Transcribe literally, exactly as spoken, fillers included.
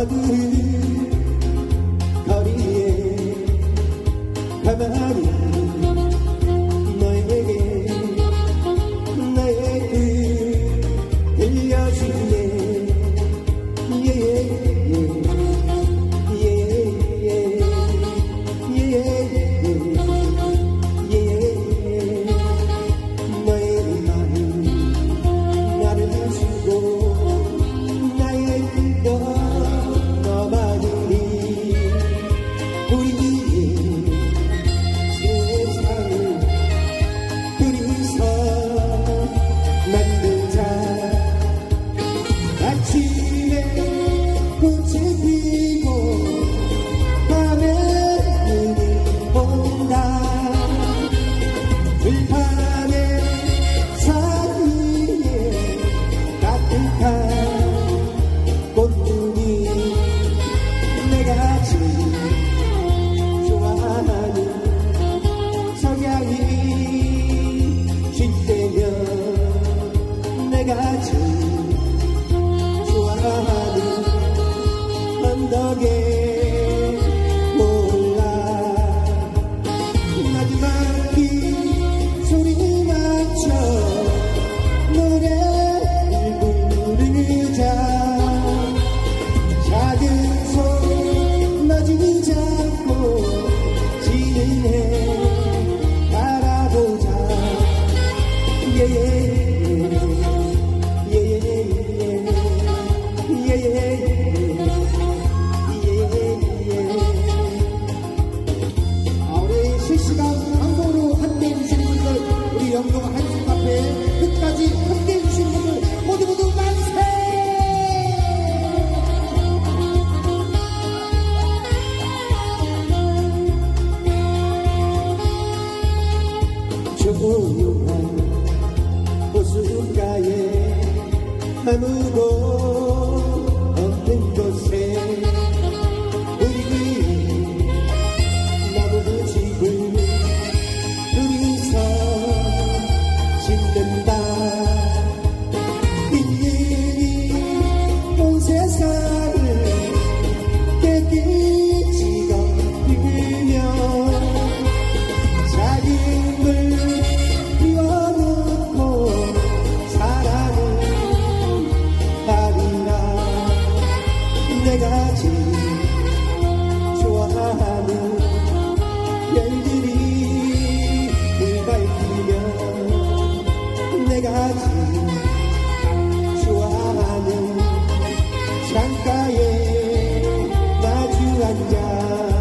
어두운 거리에 가만히 너에게 나의 뜻 들려줄래. 예예예 예예예 예예예 예예예 너의 마음 나를 주고 나의 뜻도 너만이니 우리의 세상을 둘이서 만들자. 아침에 꽃이 피고 밤에 눈이 온다. 들판에 사이에 따뜻한 꽃눈이 내가 제일 좋아하는 석양이 질 때면 내가 제일 좋아하는 언덕에 올라 마지막 비 소리 맞춰 노래를 부르자. 작은 손 너지 잡고 지는 해 바라보자. 예예예 예예예 예예예 예예예. 우리 실시간 방송으로 함께해 주신 분들, 우리 영동 한식 카페 끝까지 함께해 주신 분들 모두 모두 만세. 조용한 호숫가에 아무도 없는 곳에 우리 나무 집을 둘이서 짓는다. 빈님이 온 세상을 깨끗이 덮으며 작은 물 피워놓고 사랑을 하리라. 내가 제일 좋아하는 별들이 늘 밝히며 내가 제일 좋아하는 창가에 마주 앉아